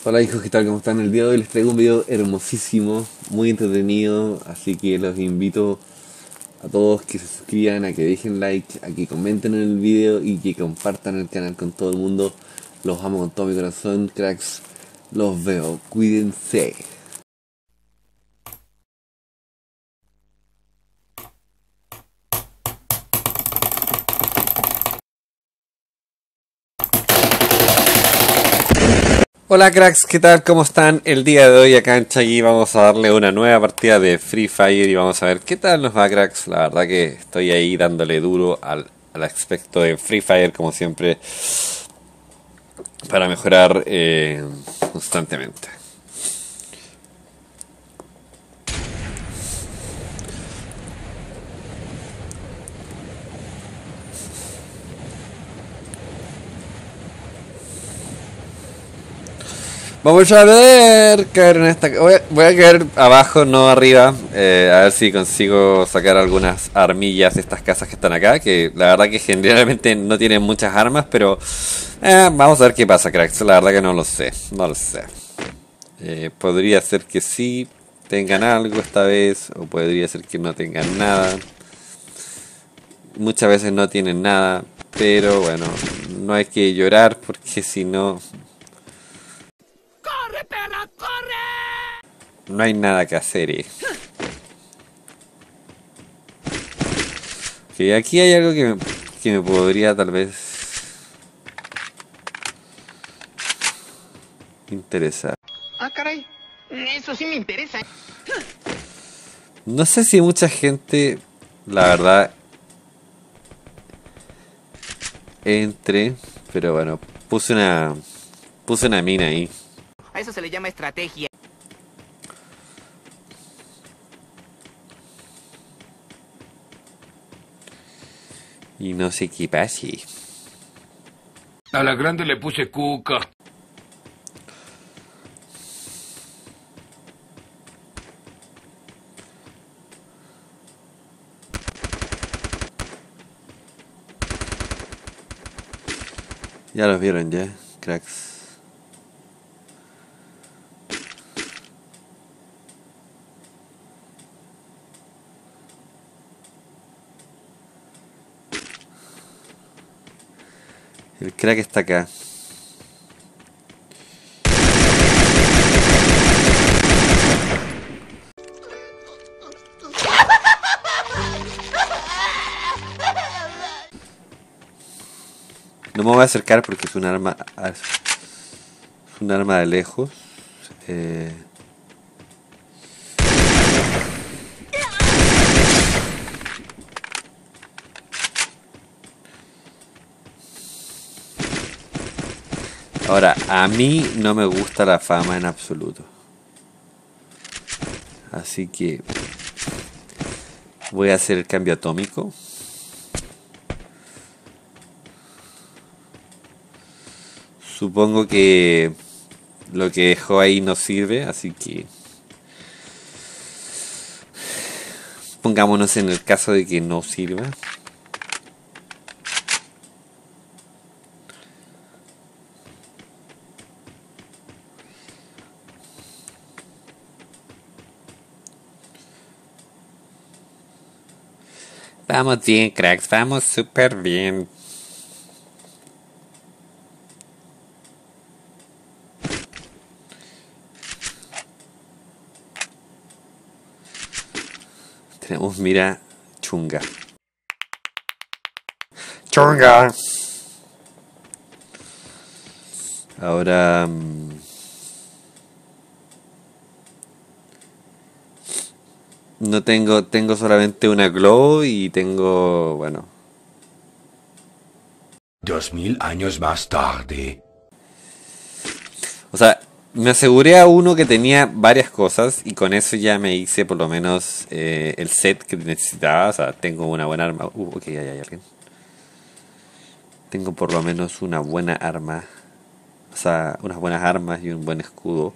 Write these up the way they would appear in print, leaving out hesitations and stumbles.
Hola hijos, ¿qué tal? ¿Cómo están? El día de hoy les traigo un video hermosísimo, muy entretenido, así que los invito a todos que se suscriban, a que dejen like, a que comenten en el video y que compartan el canal con todo el mundo. Los amo con todo mi corazón, cracks. Los veo, cuídense. Hola cracks, ¿qué tal? ¿Cómo están? El día de hoy acá en Chagui vamos a darle una nueva partida de Free Fire y vamos a ver qué tal nos va, cracks. La verdad que estoy ahí dándole duro al aspecto de Free Fire como siempre para mejorar constantemente. Vamos a ver, caer en esta. Voy a caer abajo, no arriba. A ver si consigo sacar algunas armillas de estas casas que están acá. Que la verdad que generalmente no tienen muchas armas, pero vamos a ver qué pasa, cracks. La verdad que no lo sé, no lo sé. Podría ser que sí tengan algo esta vez, o podría ser que no tengan nada. Muchas veces no tienen nada, pero bueno, no hay que llorar porque si no, no hay nada que hacer. Que aquí hay algo que me podría tal vez interesar. Ah, caray, eso sí me interesa. No sé si mucha gente, la verdad, entre, pero bueno, puse una mina ahí. A eso se le llama estrategia. Y no sé qué pase. A la grande le puse cuca. Ya los vieron ya, cracks. El crack está acá. No me voy a acercar porque es un arma de lejos. Ahora, a mí no me gusta la fama en absoluto. Así que voy a hacer el cambio atómico. Supongo que lo que dejó ahí no sirve, así que pongámonos en el caso de que no sirva. Vamos bien, cracks, vamos súper bien. Tenemos mira chunga. ¡Chunga! Ahora... no tengo solamente una glow y tengo, bueno... 2000 años más tarde. O sea, me aseguré a uno que tenía varias cosas y con eso ya me hice por lo menos el set que necesitaba. O sea, tengo una buena arma. Ok, ahí hay alguien. Tengo por lo menos una buena arma. O sea, unas buenas armas y un buen escudo.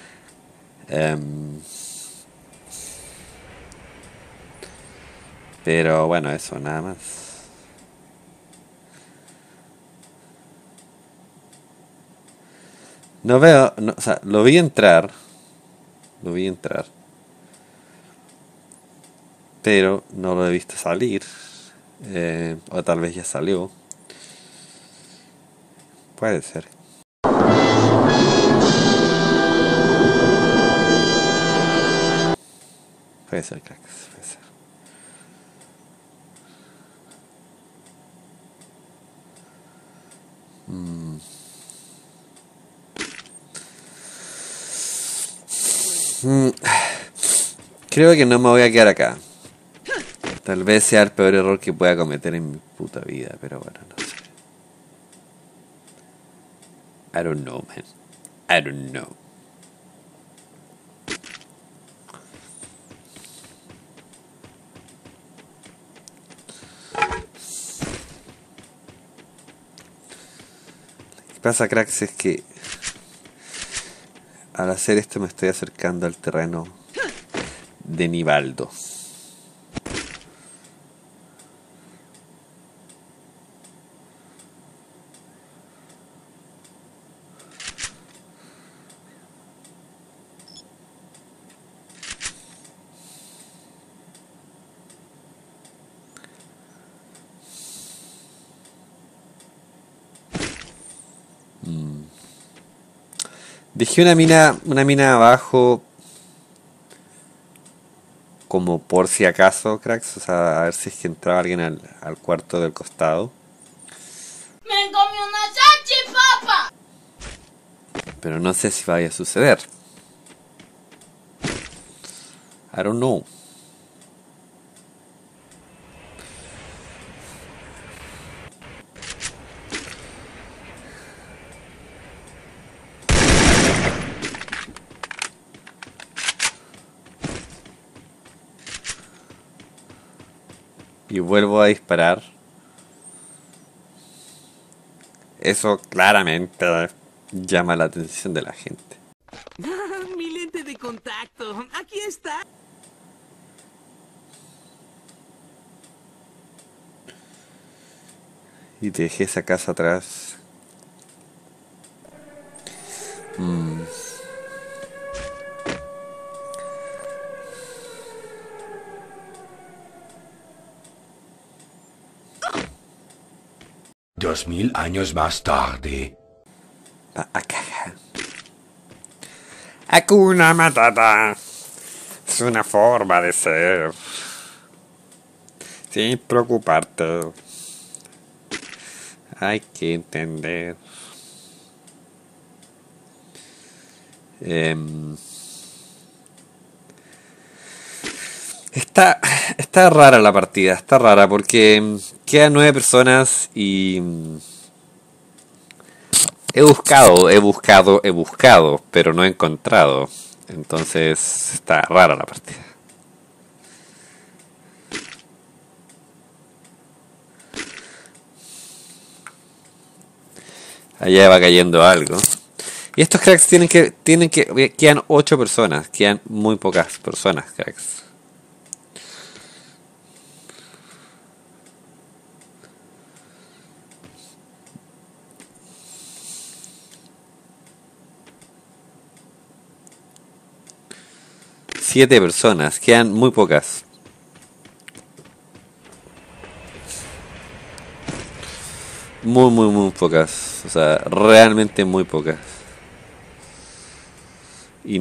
Pero bueno, eso, nada más. No veo, no, o sea, lo vi entrar, lo vi entrar, pero no lo he visto salir. O tal vez ya salió. Puede ser. Puede ser, cracks, puede ser. Mm, Creo que no me voy a quedar acá. Tal vez sea el peor error que pueda cometer en mi puta vida, pero bueno, no sé. I don't know, man. I don't know. Lo que pasa, cracks, es que al hacer esto me estoy acercando al terreno de Nivaldo. Dejé una mina abajo como por si acaso, cracks, o sea, a ver si es que entraba alguien al cuarto del costado. ¡Me comí una salchipapa! Pero no sé si vaya a suceder. I don't know. Y vuelvo a disparar. Eso claramente llama la atención de la gente. Mi lente de contacto. Aquí está. Y dejé esa casa atrás. 2000 años más tarde. A cagar. Hakuna Matata. Es una forma de ser. Sin preocuparte. Hay que entender. Em, está rara la partida, está rara porque quedan 9 personas y he buscado, pero no he encontrado. Entonces está rara la partida. Allá va cayendo algo. Y estos cracks quedan 8 personas, quedan muy pocas personas, cracks. Siete personas, quedan muy pocas. Muy pocas. O sea, realmente muy pocas. Y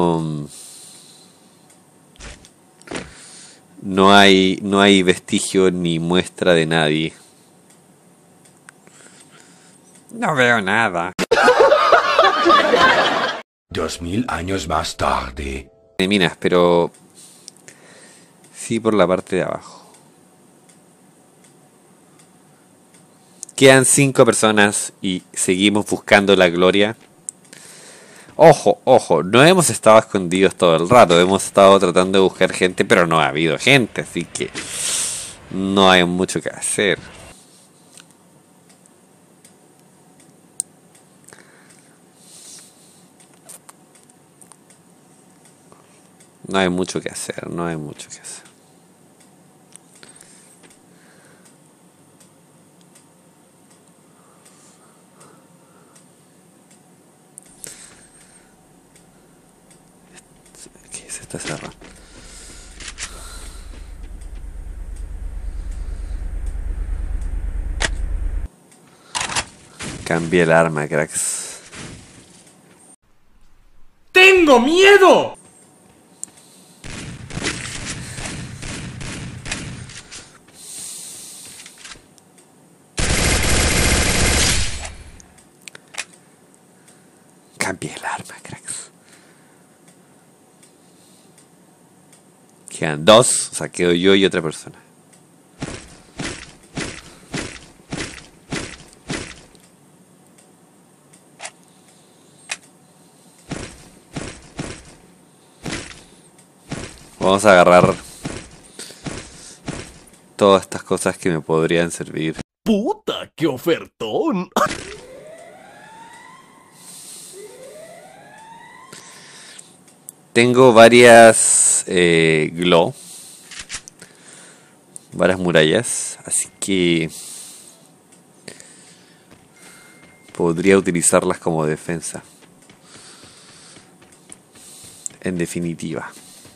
no hay vestigio ni muestra de nadie. No veo nada. 2000 años más tarde. De minas, pero sí por la parte de abajo. Quedan 5 personas y seguimos buscando la gloria. Ojo, ojo, no hemos estado escondidos todo el rato, hemos estado tratando de buscar gente, pero no ha habido gente, así que no hay mucho que hacer. No hay mucho que hacer, no hay mucho que hacer. está cerrado. Cambié el arma, cracks. ¡Tengo miedo! Cambié el arma, cracks. Quedan dos, o sea, quedo yo y otra persona. Vamos a agarrar todas estas cosas que me podrían servir. ¡Puta, qué ofertón! Tengo varias glow, varias murallas, así que podría utilizarlas como defensa. En definitiva.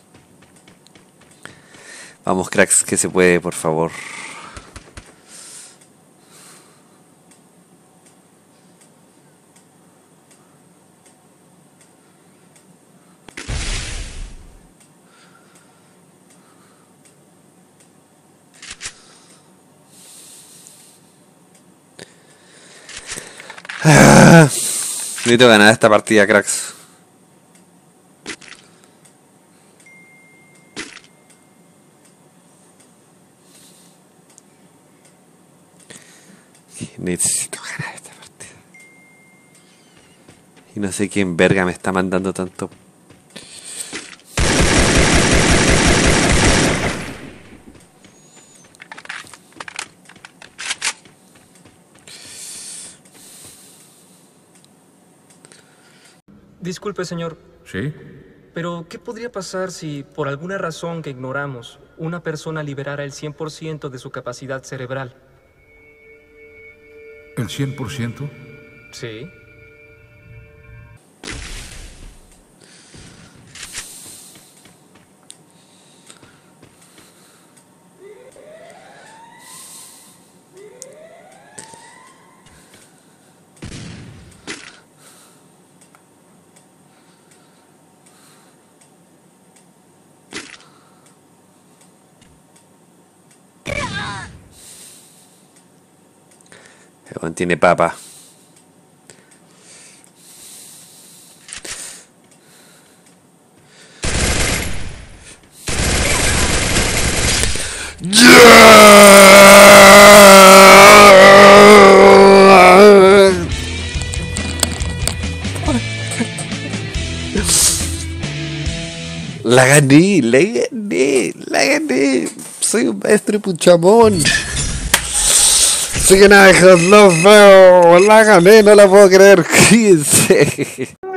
Vamos, cracks, que se puede, por favor. Necesito ganar esta partida, cracks. Necesito ganar esta partida. Y no sé quién verga me está mandando tanto. Disculpe, señor, ¿Sí? pero ¿qué podría pasar si, por alguna razón que ignoramos, una persona liberara el 100% de su capacidad cerebral? ¿El 100%? Sí. Tiene papa. La gané, la gané, la gané. Soy un maestro puchamón. Soy una hija, los veo. La gané, no la puedo creer. Fíjense.